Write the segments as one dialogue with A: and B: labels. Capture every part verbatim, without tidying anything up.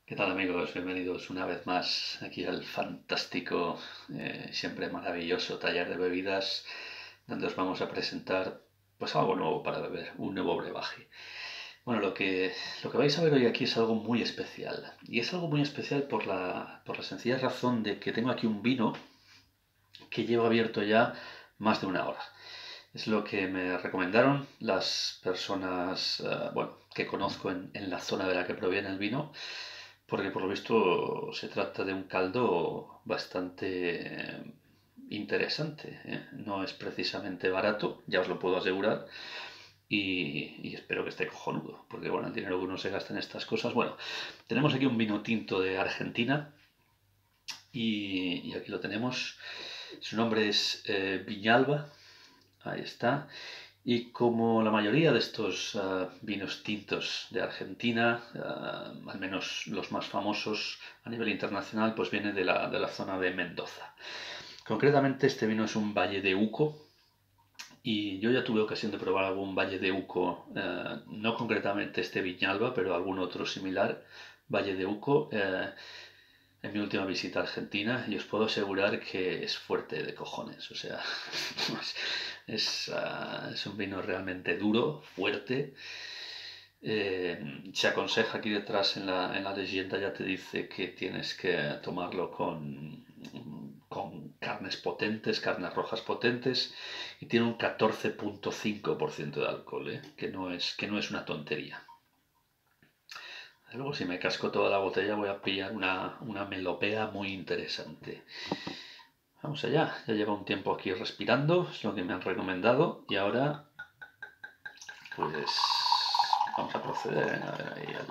A: ¿Qué tal amigos? Bienvenidos una vez más aquí al fantástico, eh, siempre maravilloso taller de bebidas, donde os vamos a presentar pues algo nuevo para beber, un nuevo brebaje. Bueno, lo que, lo que vais a ver hoy aquí es algo muy especial. Y es algo muy especial por la, por la sencilla razón de que tengo aquí un vino que llevo abierto ya más de una hora. Es lo que me recomendaron las personas, uh, bueno, que conozco en, en la zona de la que proviene el vino, porque por lo visto se trata de un caldo bastante interesante, ¿eh? No es precisamente barato, ya os lo puedo asegurar, y, y, espero que esté cojonudo, porque bueno, el dinero que uno se gasta en estas cosas. Bueno, tenemos aquí un vino tinto de Argentina, y, y aquí lo tenemos. Su nombre es eh, Viñalba, ahí está. Y como la mayoría de estos uh, vinos tintos de Argentina, uh, al menos los más famosos a nivel internacional, pues viene de la, de la zona de Mendoza. Concretamente este vino es un Valle de Uco, y yo ya tuve ocasión de probar algún Valle de Uco, uh, no concretamente este Viñalba, pero algún otro similar, Valle de Uco, uh, en mi última visita a Argentina, y os puedo asegurar que es fuerte de cojones. O sea, es, uh, es un vino realmente duro, fuerte. Eh, se aconseja aquí detrás en la, en la leyenda, ya te dice que tienes que tomarlo con, con carnes potentes, carnes rojas potentes, y tiene un catorce punto cinco por ciento de alcohol, ¿eh? que, no es, que no es una tontería. Luego, si me casco toda la botella, voy a pillar una, una melopea muy interesante. Vamos allá, ya llevo un tiempo aquí respirando, es lo que me han recomendado, y ahora, pues, vamos a proceder. A ver, ahí el...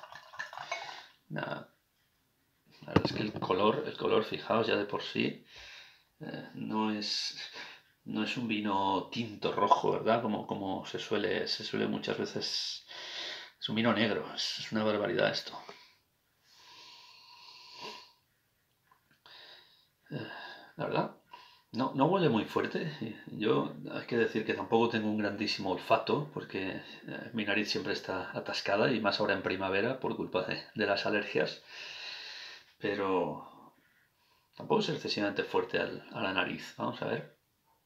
A: Nada. La verdad es que el color, el color, fijaos ya de por sí, eh, no es, no es un vino tinto rojo, ¿verdad? Como, como se suele, se suele muchas veces. Es un vino negro, es, es una barbaridad esto. Eh, la verdad, no, no huele muy fuerte. Yo hay que decir que tampoco tengo un grandísimo olfato, porque eh, mi nariz siempre está atascada, y más ahora en primavera por culpa de, de las alergias. Pero tampoco es excesivamente fuerte al, a la nariz. Vamos a ver.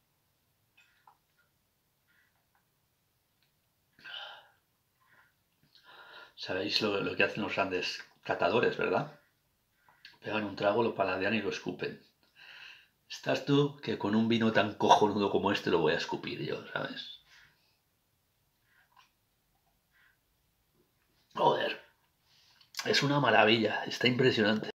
A: Sabéis lo, lo que hacen los grandes catadores, ¿verdad? Pegan un trago, lo paladean y lo escupen. Estás tú que con un vino tan cojonudo como este lo voy a escupir yo, ¿sabes? Joder, es una maravilla, está impresionante.